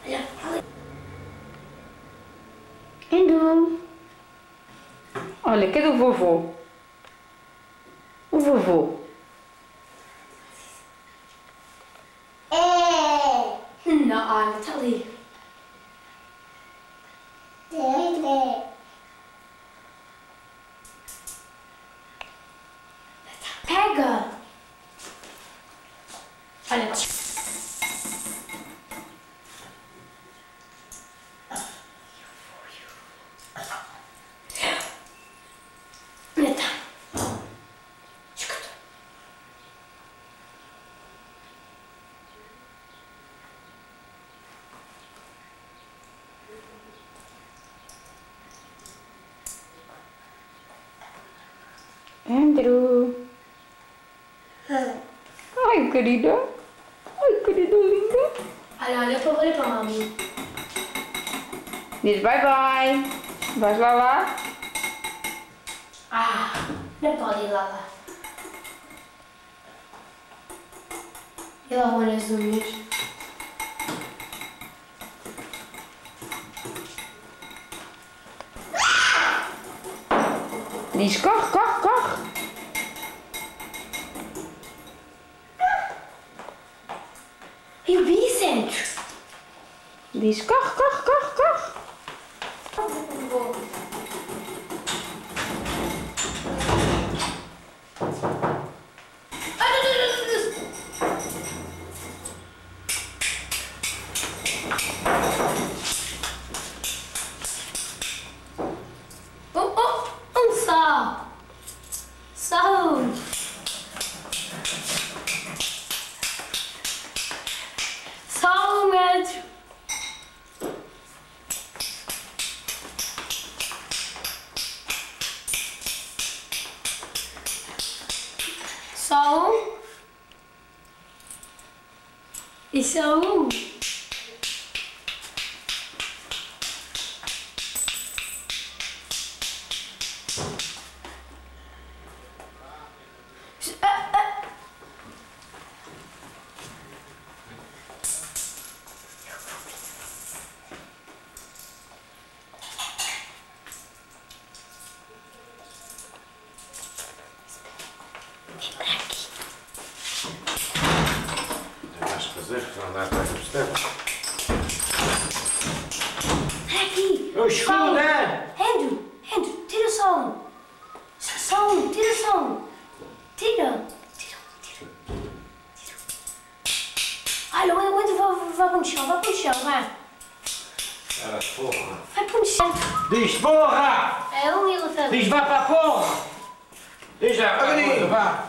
Olha, ali. Andrew. Olha, cadê o vovô? O vovô. Não, olha, está ali. Pega! Olha. Olha, tá. Escuta. Andrew. Ai, querida. Ai, querida linda. Olha para a mami. Diz bye bye. Vais lá? Ah, não pode ir lá. E lá olha as unhas. Diz corre, corre, corre. E o Vicente? Diz corre, corre, corre, corre. Só um metro. Só um. E só um. Andar atrás do estante. Aqui! Escuta! Andrew, tira só um! Só um, tira só um! Tira! Olha, o Andrew vai para o chão, vai! Ah, porra! Vai para o chão! Diz porra! É um elefante! Diz vá para a porra! Diz já, vá!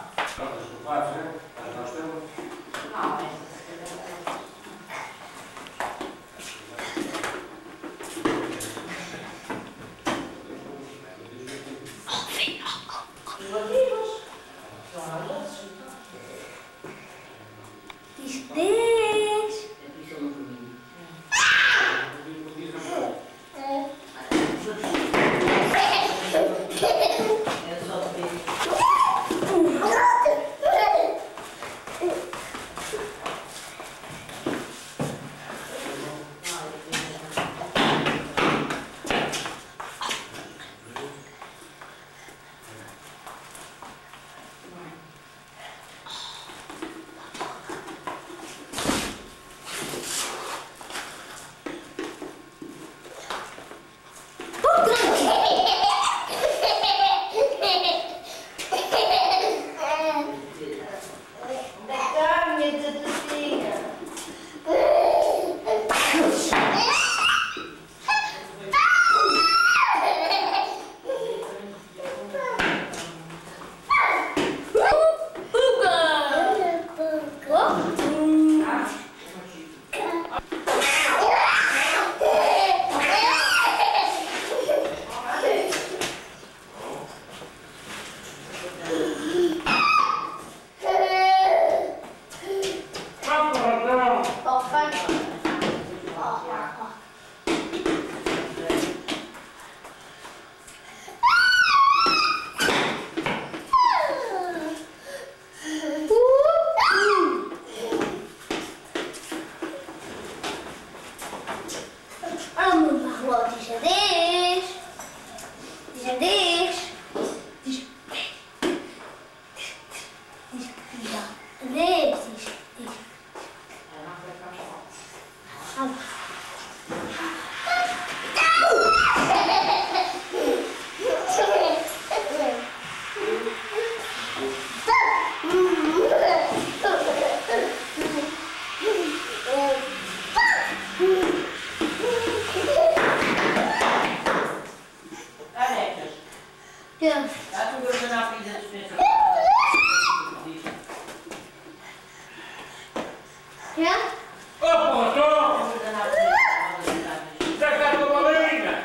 É? Ô, porra, Tom! Onde é que está a tua bolinha?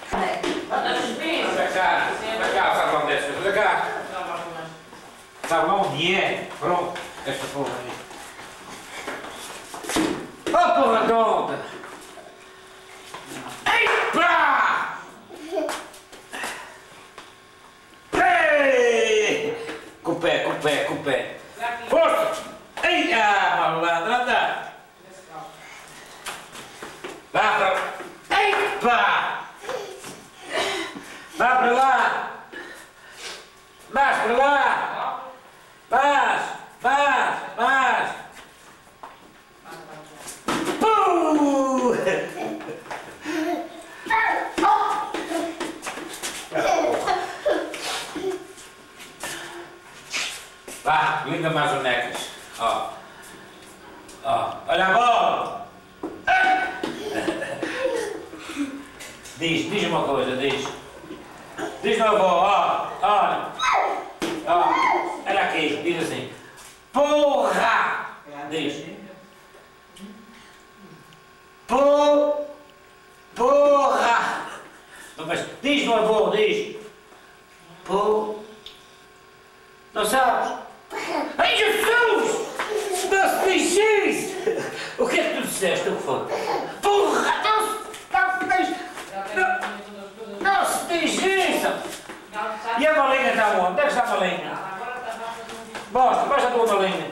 Anda cá, sabe onde é? Anda cá. Sabe lá onde é? Pronto, esta porra aí. Ô, porra, tonta! Epa! Ei! Com o pé, com o pé, com o pé. Força! Ei, malandro, anda! Vá para... Epa! Vá para lá! Vais para lá! Vais! Vá, linda mais bonecas. Ó. Olha a bola! Diz uma coisa, diz. Diz meu avô, olha. Olha aqui, diz assim. Porra! Diz. Porra! Mas diz meu avô, diz. Não sabes? Ai, Jesus! Não se diz isso! O que é que tu disseste? O que foi? Porra! Não se diz isso! E a malinha está onde? Onde é que está a malinha? Mostra a tua malinha.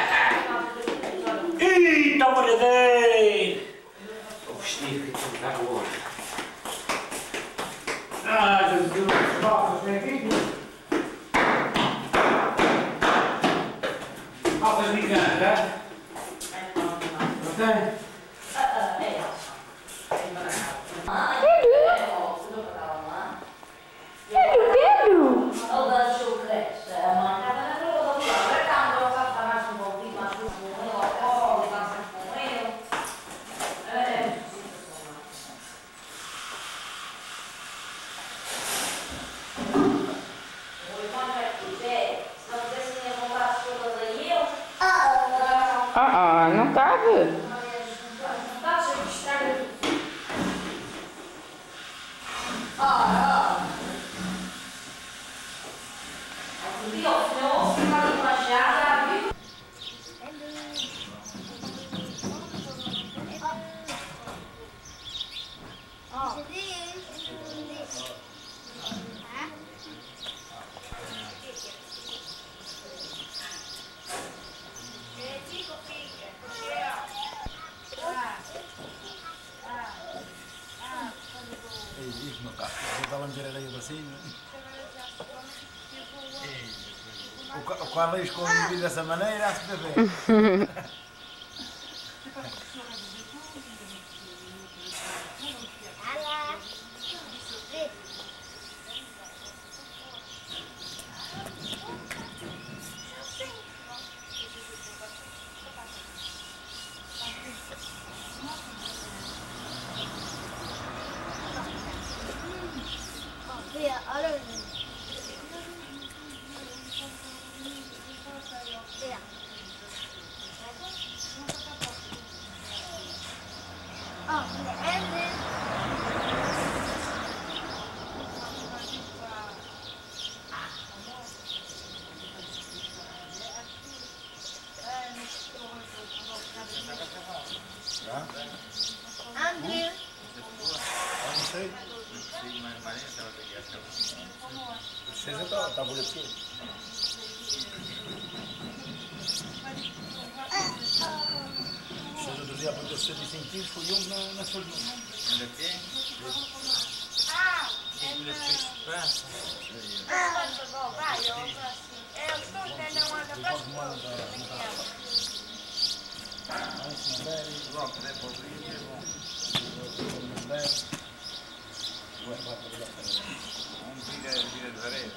Ih, está molhadeiro! O vestido que tu está agora. Jesus! Maltas, vem aqui. Maltas brincando, é? Não tem? Não cabe. Estava a meter areia para cima. O Carlos com dessa maneira, acho que está bem. Está bonitinho. O outro dia apontou 65 quilos, foi um na sua junta. Olha aqui. Vira de areia.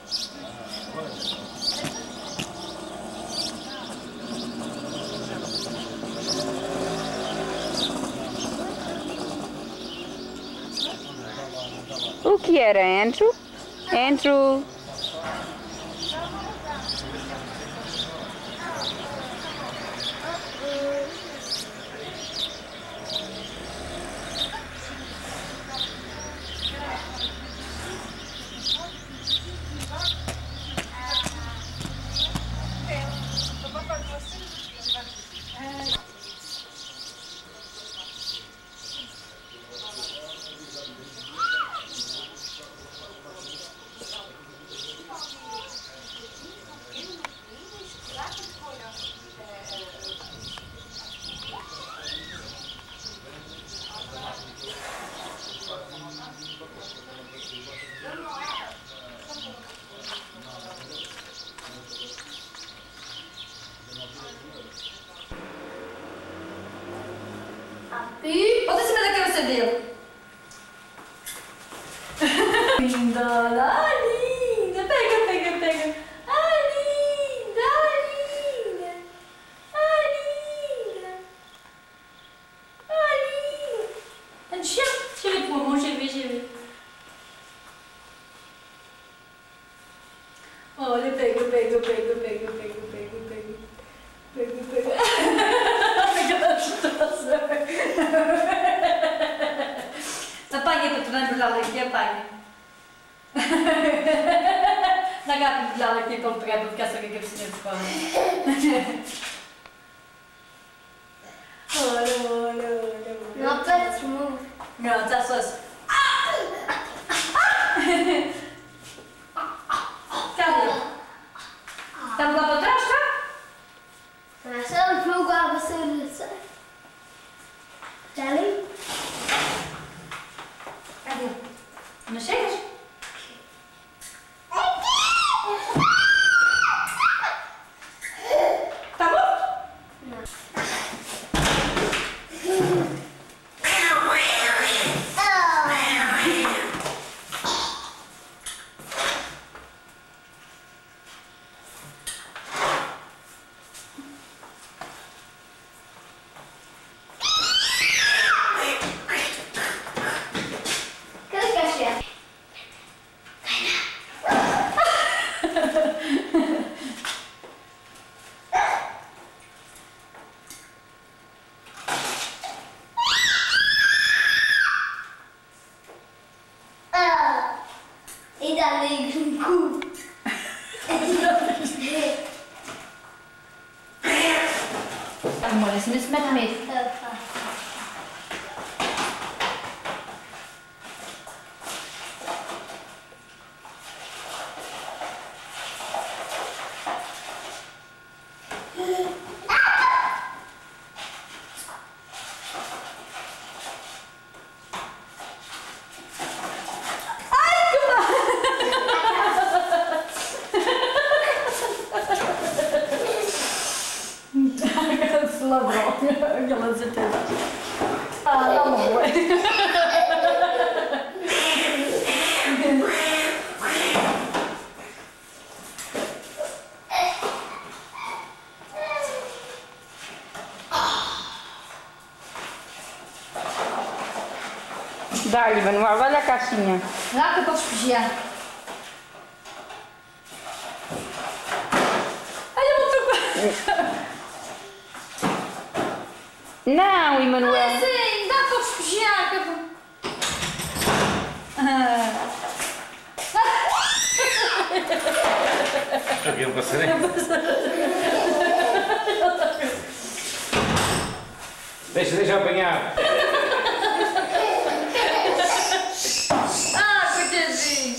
O que era, Andrew? Andrew? Happy. Bota em cima da cabeça dele. Linda, ah, linda. Pega, pega, pega. Ah, linda, ah, linda. Ah, linda. Ah, linda. Deixa eu ver com a mão, deixa eu ver, deixa eu ver. Olha, pega, pega, pega, pega, pega, pega, pega. Pega, pega. Aquela gostosa. Apanha para tu não embrulhar aqui, apanha. Não dá para embrulhar aqui para pegar para ficar só com a cabecinha de fora. Olha, olha, olha. Não apertes muito. Não, está só assim. Cadê? Está lá para trás, tá? Mas se eu jogar, você não sai. Já ali? Cadê? Não chegas? Tá bom? Cadê que achei? E dali com o cu. Amor, assim não se mete medo. Se lavrou, aquela certeza. Ah, tá bom. Dá-lhe, Manuel, olha a caixinha. Lá que eu posso despejar. Olha muito. Não, Emanuel. Sim, dá para despejar. Aqui eu passarei. Deixa eu apanhar. Ah, coitadinho.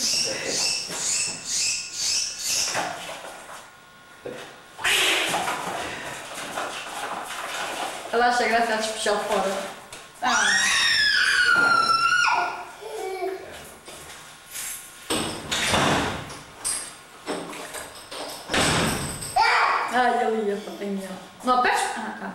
Ela acha graça a despejar fora. Ai, ali ia apanhar. Não apertes? Tá.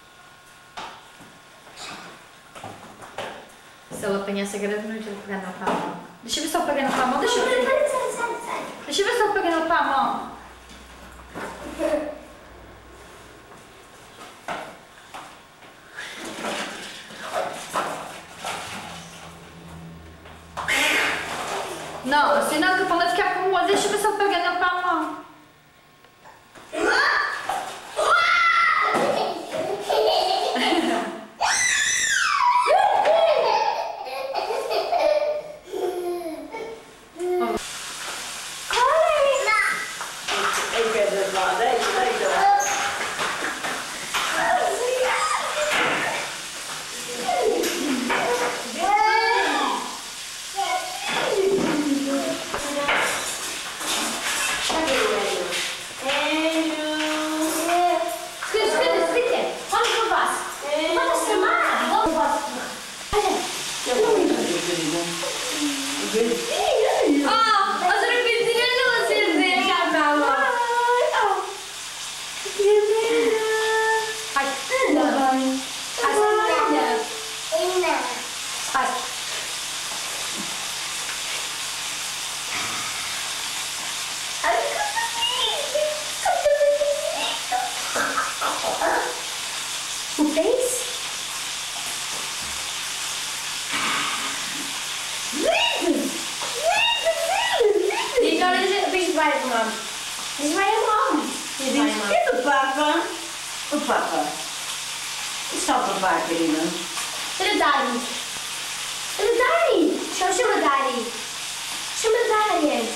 Se ela apanhasse a grande noite, ele pegar na palma. Deixa eu ver se eu peguei na palma. Deixa eu ver. Deixa eu ver se eu peguei na palma. Não, assim não, que a palma ficar com o. Deixa eu ver se eu peguei na palma. O peixe? E agora o bicho vai, mano. Ele vai a mão. E do Papa? O Papa. Está o Papa, querida? Olha o Daddy. Olha o Daddy. Chama Daddy. Chama Daddy.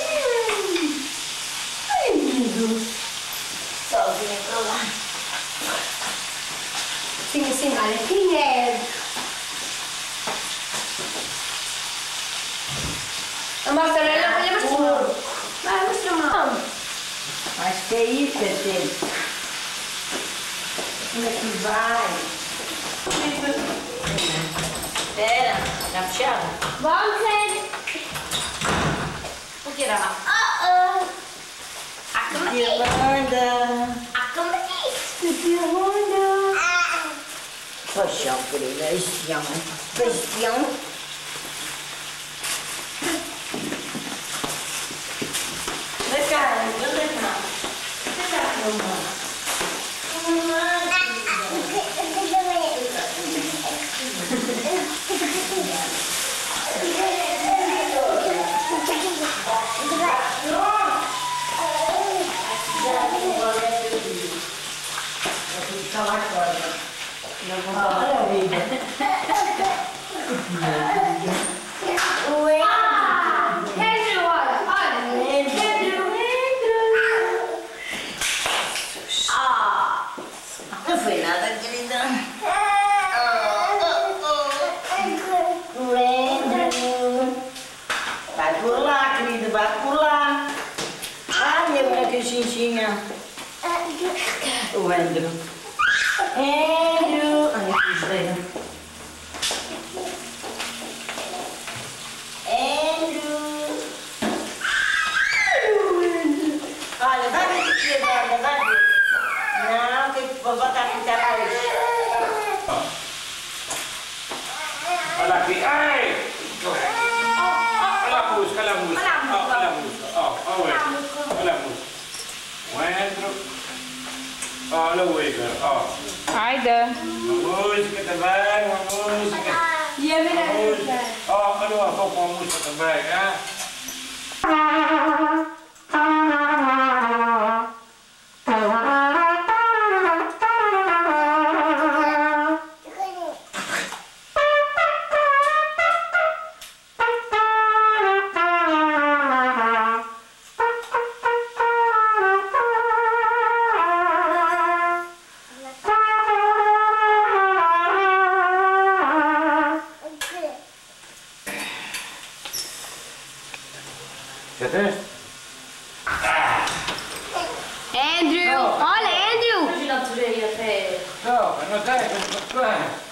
Ai, lindo. Sozinha para lá. Sim, assim, olha, quem é? Mostra, olha, mostra. Vai, mostra a mão. Acho que é isso, Pedro. Onde é que vai? Espera, já fechado? Vamos ver. O que era lá? A cama Yolanda. A cama Yolanda. Paixão, querida. Paixão. Paixão. Vem cá, vem cá. Vem cá, mamãe. Não foi nada, querida. Vai por lá, querida, vai por lá. Ai, minha boneca Xinxinha. O Andrew. Andrew. Olha que estranho. Andrew. Olha, vai ver que vai ver. Não, que vou botar aqui depois. Olha aqui. Ai! Olha a música, olha a música. Olha a música. Olha a música. O Andrew. Olha o Igor. Aida. Uma música também, uma música. E a Música. Olha o avô com a música também, hein? Já tens? Andrew! Olha, Andrew! Hoje não te veio até. Não, não tem.